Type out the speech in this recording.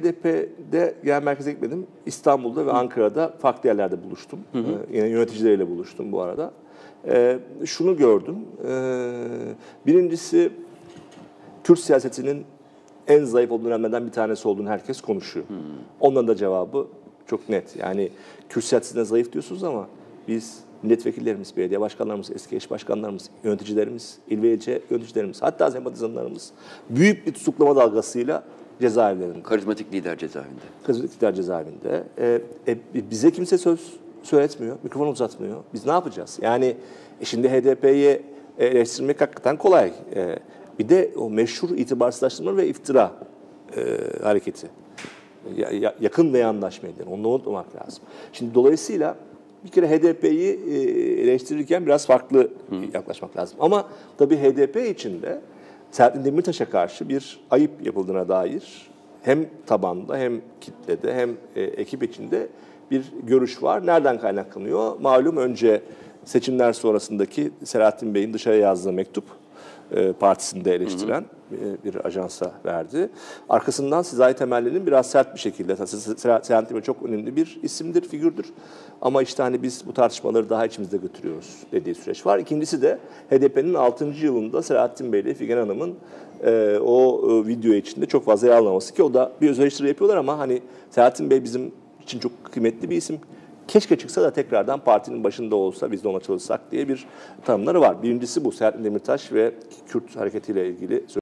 HDP'de genel merkeze gitmedim. İstanbul'da ve Ankara'da farklı yerlerde buluştum. Yine yöneticileriyle buluştum bu arada. Şunu gördüm. Birincisi, Kürt siyasetinin en zayıf olduğu dönemlerden bir tanesi olduğunu herkes konuşuyor. Onların da cevabı çok net. Yani Kürt siyasetine zayıf diyorsunuz ama biz milletvekillerimiz, belediye başkanlarımız, eski eş başkanlarımız, yöneticilerimiz, il ve ilçe yöneticilerimiz, hatta sempatizanlarımız büyük bir tutuklama dalgasıyla cezaevlerinde. Karizmatik lider cezaevinde. Karizmatik lider cezaevinde. Bize kimse söz söyletmiyor, mikrofon uzatmıyor. Biz ne yapacağız? Yani şimdi HDP'yi eleştirmek hakikaten kolay. Bir de o meşhur itibarsızlaştırma ve iftira hareketi. Yakın ve yandaş medyanın. Onu unutmamak lazım. Şimdi dolayısıyla bir kere HDP'yi eleştirirken biraz farklı yaklaşmak lazım. Ama tabii HDP içinde Selahattin Demirtaş'a karşı bir ayıp yapıldığına dair hem tabanda hem kitlede hem ekip içinde bir görüş var. Nereden kaynaklanıyor? Malum önce seçimler sonrasındaki Selahattin Bey'in dışarıya yazdığı mektup partisinde eleştiren bir ajansa verdi. Arkasından Sezai Temelli'nin biraz sert bir şekilde, Selahattin Bey çok önemli bir isimdir, figürdür. Ama işte hani biz bu tartışmaları daha içimizde götürüyoruz dediği süreç var. İkincisi de HDP'nin 6. yılında Selahattin Bey ile Figen Hanım'ın o video içinde çok fazla yer almaması, ki o da bir öz eleştiri yapıyorlar ama hani Selahattin Bey bizim için çok kıymetli bir isim. Keşke çıksa da tekrardan partinin başında olsa, biz de ona çalışsak diye bir tanımları var. Birincisi bu, Selahattin Demirtaş ve Kürt hareketiyle ilgili